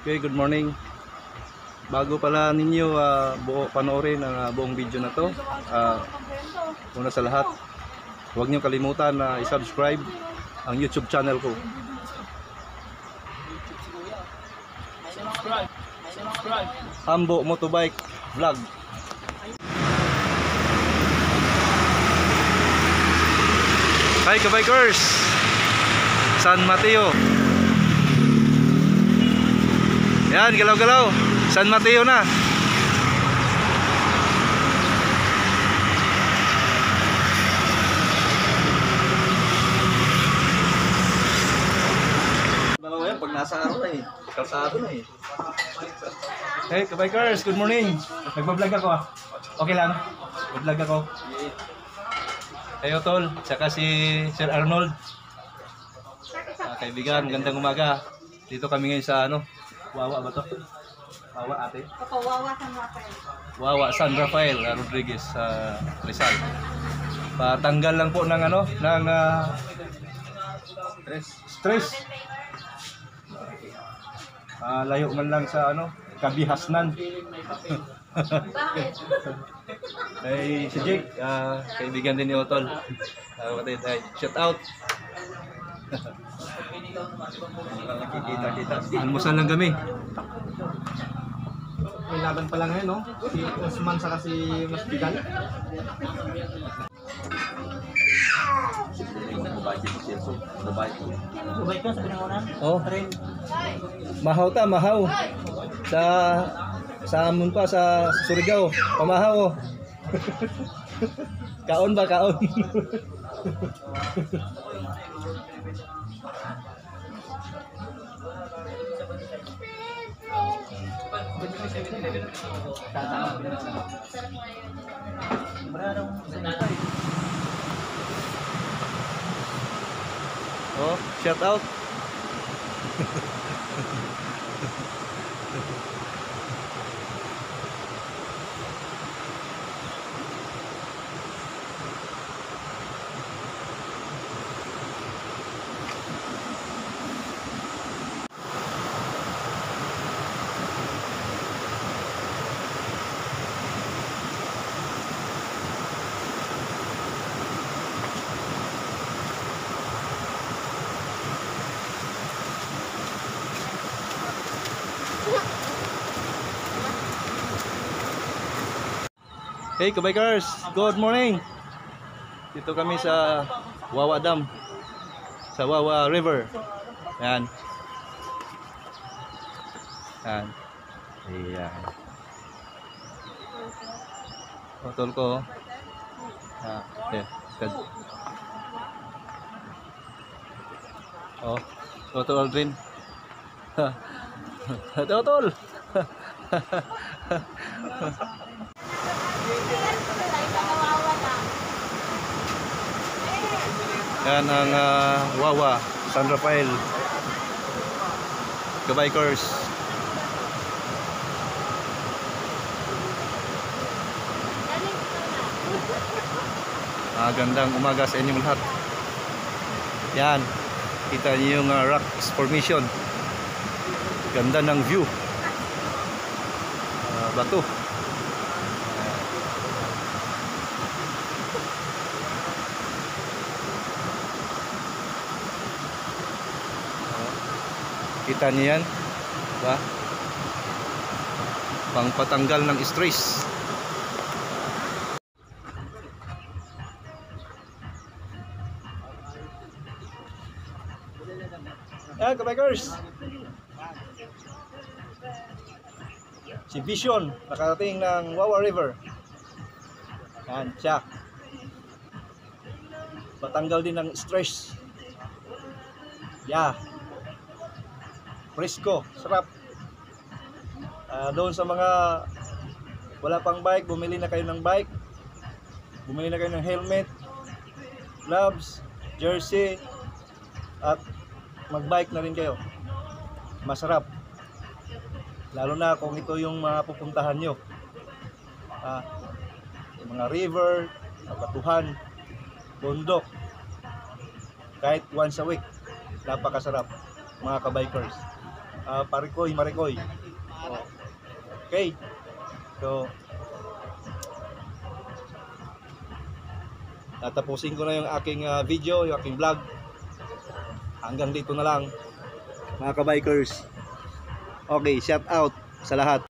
Okay, good morning. Bago pala ninyo panoorin ang buong video na to, una sa lahat, huwag niyo kalimutan na i-subscribe ang YouTube channel ko. Ambo Motorbike Vlog. Hi kabikers, San Mateo. Yan, galaw-galaw. San Mateo na. Ngayon, pag nasa ano na eh, kalsado na eh. Hey, kabikers, good morning. Nagbablog ako Okay lang? Nagbablog ako. Hey, Tol, saka si Sir Arnold. Kaibigan, gandang umaga. Dito kami ngayon sa Wawa ba to? Wawa ate? Wawa San Rafael. Wawa San Rafael Rodriguez Rizal. Patanggal lang po ng ng stress. Layo man lang sa kabihasnan. Bakit? Ay si Jake, kaibigan din ni Otol. Shout out. Nakikita-kita. Almusal lang kami. May laban pa lang ngayon, no? Si Osman saka si Masbigan. Subay ka sa pinangunan? Oh. Mahaw ta, mahaw. Sa amon pa sa Surigao, pamahaw. Kaon ba kaon? Oh, shout out. Hey kabikers, good morning. Dito kami sa Wawa Dam, sa Wawa River. Yan. Yan. Ayan. Otol ko. Okay. Good. Oh, Otol Aldrin. Otol. Yan ang Wawa San Rafael kabikers. Gandang umaga sa inyong lahat. Yan, kita niyo yung rocks formation. Ganda ng view. Bato. Kita niyo yan, diba? Pangpatanggal ng stress. Yan kabikers, si Vision nakarating ng Wawa River. Yan siya, patanggal din ng stress. Yeah, presko, sarap. Doon sa mga wala pang bike, bumili na kayo ng bike, bumili na kayo ng helmet, gloves, jersey, at magbike na rin kayo. Masarap, lalo na kung ito yung mga pupuntahan nyo, mga river, batuhan, bundok. Kahit once a week, napakasarap mga kabikers. Parikoy, Marikoy. Okay. So, tatapusin ko na yung aking video, yung aking vlog. Hanggang dito na lang, mga kabikers. Okay, shout out sa lahat.